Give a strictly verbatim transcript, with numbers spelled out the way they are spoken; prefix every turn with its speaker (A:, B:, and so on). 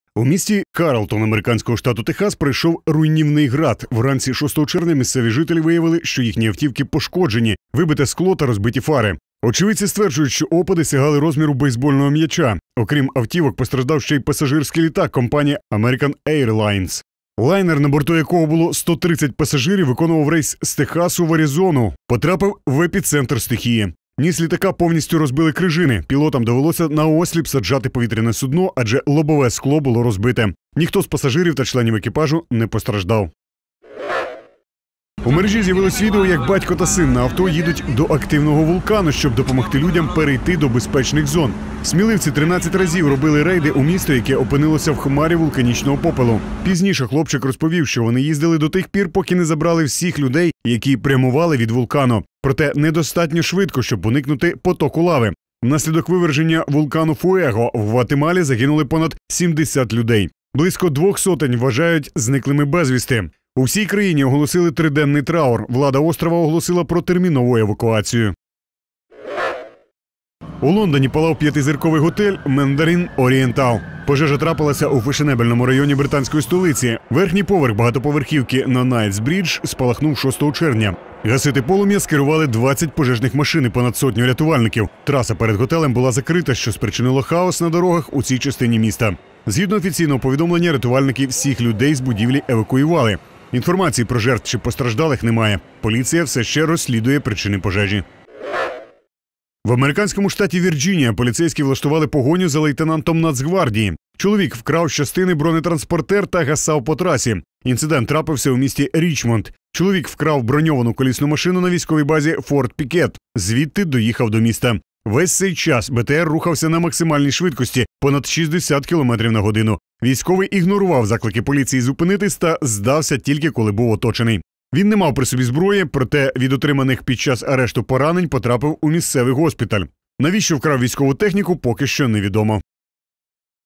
A: У місті Карлтон американського штату Техас пройшов руйнівний град. Вранці шостого червня місцеві жителі виявили, що їхні автівки пошкоджені, вибите скло та розбиті фари. Очевидці стверджують, що опади сягали розміру бейсбольного м'яча. Окрім автівок, постраждав ще й пасажирський літак компанії American Airlines. Лайнер, на борту якого було сто тридцять пасажирів, виконував рейс з Техасу в Аризону. Потрапив в епіцентр стихії. Ніс літака повністю розбили крижини. Пілотам довелося наосліп саджати повітряне судно, адже лобове скло було розбите. Ніхто з пасажирів та членів екіпажу не постраждав. У мережі з'явилось відео, як батько та син на авто їдуть до активного вулкану, щоб допомогти людям перейти до безпечних зон. Сміливці тринадцять разів робили рейди у місто, яке опинилося в хмарі вулканічного попелу. Пізніше хлопчик розповів, що вони їздили до тих пір, поки не забрали всіх людей, які прямували від вулкану. Проте недостатньо швидко, щоб уникнути потоку лави. Внаслідок виверження вулкану Фуего в Гватемалі загинули понад сімдесят людей. Близько двох сотень вважають зниклими безвісти. У всій країні оголосили триденний траур. Влада острова оголосила про термінову евакуацію. У Лондоні палав п'ятизірковий готель «Мандарин Орієнтал». Пожежа трапилася у фешенебельному районі британської столиці. Верхній поверх багатоповерхівки на Найтсбрідж спалахнув шостого червня. Гасити полум'я скерували двадцять пожежних машин і понад сотню рятувальників. Траса перед готелем була закрита, що спричинило хаос на дорогах у цій частині міста. Згідно офіційного повідомлення, рятувальники всіх людей з будівлі евакуювали. Інформації про жертв чи постраждалих немає. Поліція все ще розслідує причини пожежі. В американському штаті Вірджинія поліцейські влаштували погоню за лейтенантом Нацгвардії. Чоловік вкрав з частини бронетранспортер та гасав по трасі. Інцидент трапився у місті Річмонд. Чоловік вкрав броньовану колісну машину на військовій базі Форт Пікет. Звідти доїхав до міста. Весь цей час БТР рухався на максимальній швидкості – понад шістдесят кілометрів на годину. Військовий ігнорував заклики поліції зупинитись та здався тільки коли був оточений. Він не мав при собі зброї, проте від отриманих під час арешту поранень потрапив у місцевий госпіталь. Навіщо вкрав військову техніку, поки що невідомо.